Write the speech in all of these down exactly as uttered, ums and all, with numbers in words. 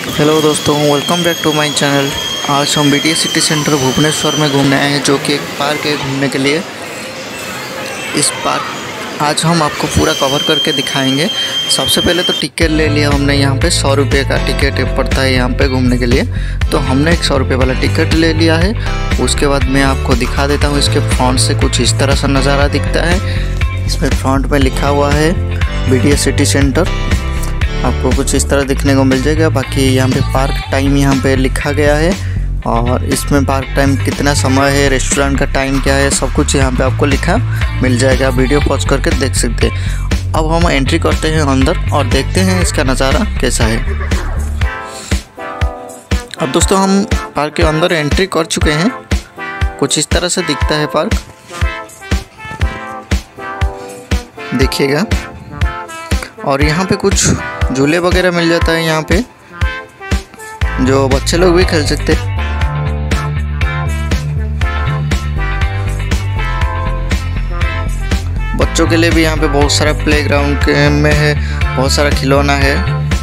Hello दोस्तों, welcome back to my channel. आज हम बीटीएस सिटी सेंटर भुवनेश्वर में घूमने आए हैं, जो कि एक पार्क है घूमने के लिए। इस पार्क आज हम आपको पूरा कवर करके दिखाएंगे। सबसे पहले तो टिकट ले लिया हमने। यहाँ पे सौ रुपये का टिकट पड़ता है यहाँ पे घूमने के लिए, तो हमने एक सौ रुपये वाला टिकट ले लिया है। उसके बाद मैं आपको दिखा देता हूँ। इसके फ्रंट से कुछ इस तरह सा नज़ारा दिखता है। इसमें फ्रंट में लिखा हुआ है बीटीएस सिटी सेंटर, आपको कुछ इस तरह दिखने को मिल जाएगा। बाकी यहाँ पे पार्क टाइम यहाँ पे लिखा गया है, और इसमें पार्क टाइम कितना समय है, रेस्टोरेंट का टाइम क्या है, सब कुछ यहाँ पे आपको लिखा मिल जाएगा। वीडियो पॉज करके देख सकते हैं। अब हम एंट्री करते हैं अंदर और देखते हैं इसका नज़ारा कैसा है। अब दोस्तों हम पार्क के अंदर एंट्री कर चुके हैं। कुछ इस तरह से दिखता है पार्क, देखिएगा। और यहाँ पे कुछ झूले वगैरह मिल जाता है यहाँ पे, जो बच्चे लोग भी खेल सकते हैं। बच्चों के लिए भी यहाँ पे बहुत सारा प्लेग्राउंड में है, बहुत सारा खिलौना है।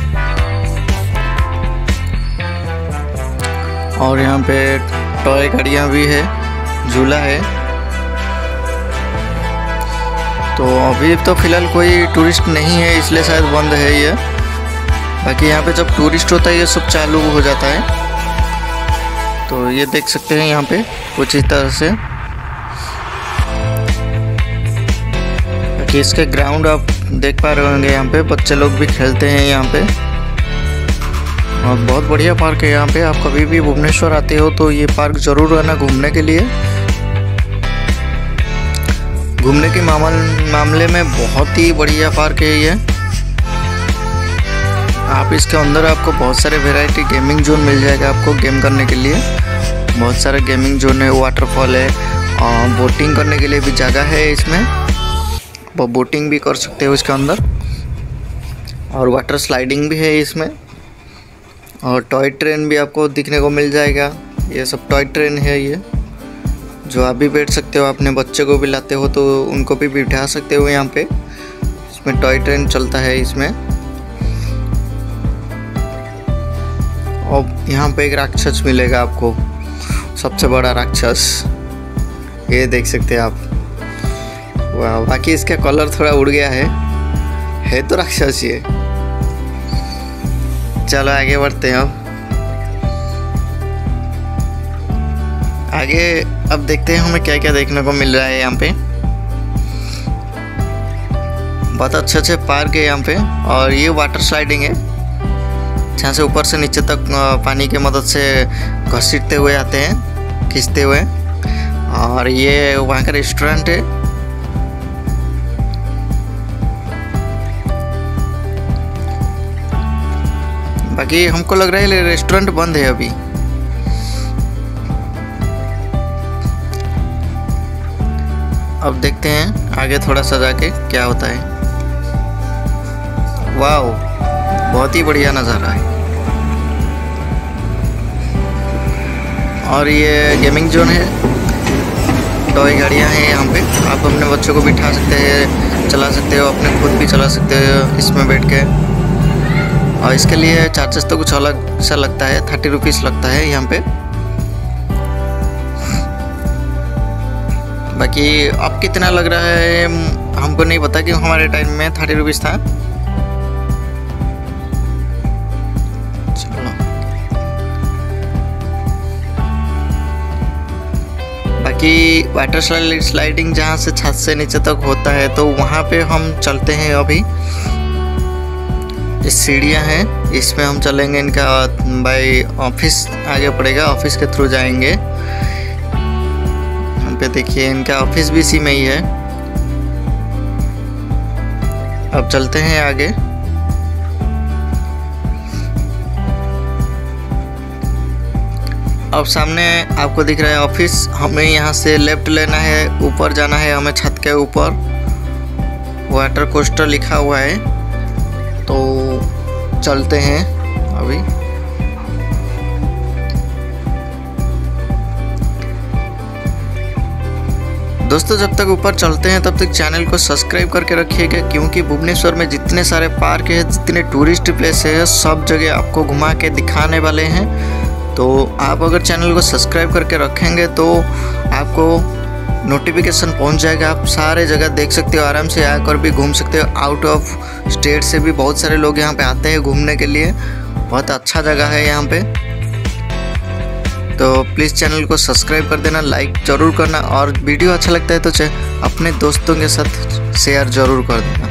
और यहाँ पे टॉय गाड़ियाँ भी है, झूला है। तो अभी तो फ़िलहाल कोई टूरिस्ट नहीं है, इसलिए शायद बंद है ये। बाकी यहाँ पे जब टूरिस्ट होता है ये सब चालू हो जाता है। तो ये देख सकते हैं यहाँ पे कुछ इस तरह से। बाकी इसके ग्राउंड आप देख पा रहे होंगे, यहाँ पे बच्चे लोग भी खेलते हैं यहाँ पे। और बहुत बढ़िया पार्क है यहाँ पे। आप कभी भी भुवनेश्वर आते हो तो ये पार्क ज़रूर आना घूमने के लिए। घूमने के मामल मामले में बहुत ही बढ़िया पार्क है ये। आप इसके अंदर आपको बहुत सारे वैरायटी गेमिंग जोन मिल जाएगा आपको गेम करने के लिए। बहुत सारे गेमिंग जोन है, वाटरफॉल है, और बोटिंग करने के लिए भी जगह है इसमें। वो बोटिंग भी कर सकते हो इसके अंदर। और वाटर स्लाइडिंग भी है इसमें। और टॉय ट्रेन भी आपको दिखने को मिल जाएगा। ये सब टॉय ट्रेन है ये, जो आप भी बैठ सकते हो। अपने बच्चे को भी लाते हो तो उनको भी बिठा सकते हो यहाँ पे। इसमें टॉय ट्रेन चलता है इसमें। और यहाँ पे एक राक्षस मिलेगा आपको, सबसे बड़ा राक्षस, ये देख सकते हैं आप। वाह, बाकी इसका कलर थोड़ा उड़ गया है है तो राक्षस ये। चलो आगे बढ़ते हैं। अब आगे अब देखते हैं हमें क्या क्या देखने को मिल रहा है यहाँ पे। बहुत अच्छे अच्छे पार्क है यहाँ पे। और ये वाटर स्लाइडिंग है, जहाँ से ऊपर से नीचे तक पानी की मदद से घसीटते हुए आते हैं, खींचते हुए। और ये वहाँ का रेस्टोरेंट है। बाकी हमको लग रहा है रेस्टोरेंट बंद है अभी। अब देखते हैं आगे थोड़ा सा जाके क्या होता है। वाह, बहुत ही बढ़िया नज़ारा है। और ये गेमिंग जोन है, टॉय गाड़ियाँ हैं यहाँ पे। आप अपने बच्चों को बिठा सकते हैं, चला सकते हो, अपने खुद भी चला सकते हो इसमें बैठ के। और इसके लिए चार्जेस तो कुछ अलग सा लगता है, थर्टी रुपीज़ लगता है यहाँ पे। बाकी अब कितना लग रहा है हमको नहीं पता, कि हमारे टाइम में थर्टी रुपीज़ था। चलो, बाकी वाटर स्लाइडिंग जहाँ से छत से नीचे तक होता है, तो वहाँ पे हम चलते हैं अभी। इस सीढ़ियाँ हैं, इसमें हम चलेंगे। इनका बाय ऑफिस आगे पड़ेगा, ऑफिस के थ्रू जाएंगे। पे देखिए इनका ऑफिस भी इसी में ही है। अब चलते हैं आगे। अब सामने आपको दिख रहा है ऑफिस। हमें यहाँ से लेफ्ट लेना है, ऊपर जाना है हमें छत के ऊपर। वाटर कोस्टर लिखा हुआ है, तो चलते हैं अभी। दोस्तों जब तक ऊपर चलते हैं तब तक चैनल को सब्सक्राइब करके रखिएगा, क्योंकि भुवनेश्वर में जितने सारे पार्क है, जितने टूरिस्ट प्लेस है, सब जगह आपको घुमा के दिखाने वाले हैं। तो आप अगर चैनल को सब्सक्राइब करके रखेंगे तो आपको नोटिफिकेशन पहुंच जाएगा। आप सारे जगह देख सकते हो, आराम से आकर भी घूम सकते हो। आउट ऑफ स्टेट से भी बहुत सारे लोग यहाँ पे आते हैं घूमने के लिए। बहुत अच्छा जगह है यहाँ पे। तो प्लीज़ चैनल को सब्सक्राइब कर देना, लाइक ज़रूर करना, और वीडियो अच्छा लगता है तो अपने दोस्तों के साथ शेयर ज़रूर कर देना।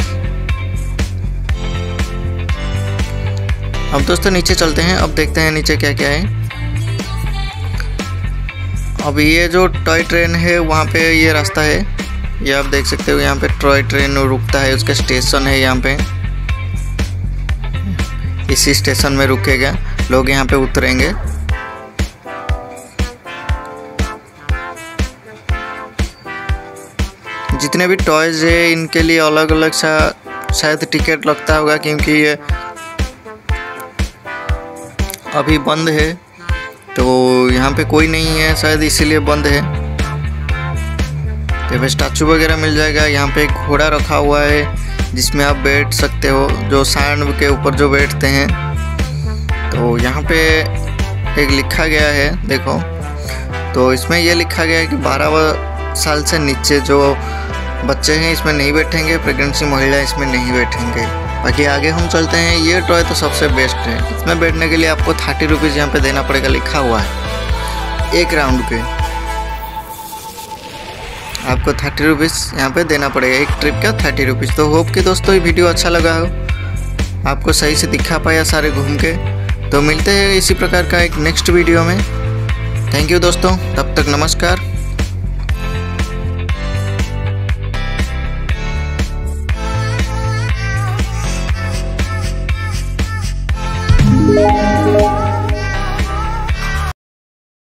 अब दोस्तों नीचे चलते हैं, अब देखते हैं नीचे क्या क्या है। अब ये जो टॉय ट्रेन है वहाँ पे ये रास्ता है, ये आप देख सकते हो। यहाँ पे टॉय ट्रेन रुकता है, उसका स्टेशन है यहाँ पे। इसी स्टेशन में रुकेगा, लोग यहाँ पे उतरेंगे। जितने भी टॉयज है इनके लिए अलग अलग सा शायद टिकट लगता होगा, क्योंकि ये अभी बंद है। तो यहाँ पे कोई नहीं है शायद, इसीलिए बंद है। तो स्टैचू वगैरह मिल जाएगा। यहाँ पे एक घोड़ा रखा हुआ है जिसमें आप बैठ सकते हो, जो सांड के ऊपर जो बैठते हैं। तो यहाँ पे एक लिखा गया है, देखो। तो इसमें यह लिखा गया है कि बारह साल से नीचे जो बच्चे हैं इसमें नहीं बैठेंगे, प्रेगनेंसी महिला इसमें नहीं बैठेंगे। बाकी आगे हम चलते हैं। ये टॉय तो सबसे बेस्ट है। इसमें बैठने के लिए आपको थर्टी रुपीज़ यहाँ पे देना पड़ेगा, लिखा हुआ है। एक राउंड पे आपको थर्टी रुपीज़ यहाँ पे देना पड़ेगा, एक ट्रिप का थर्टी रुपीज़। तो होप कि दोस्तों ये वीडियो अच्छा लगा हो, आपको सही से दिखा पाया सारे घूम के। तो मिलते हैं इसी प्रकार का एक नेक्स्ट वीडियो में। थैंक यू दोस्तों, तब तक नमस्कार। Yeah.